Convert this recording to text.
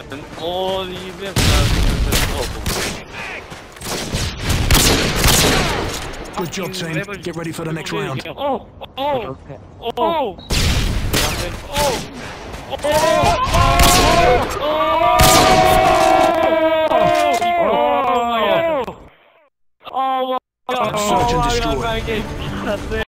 Oh, Good job, team. Get ready for the next round. Oh! Okay. Oh! Search and destroy.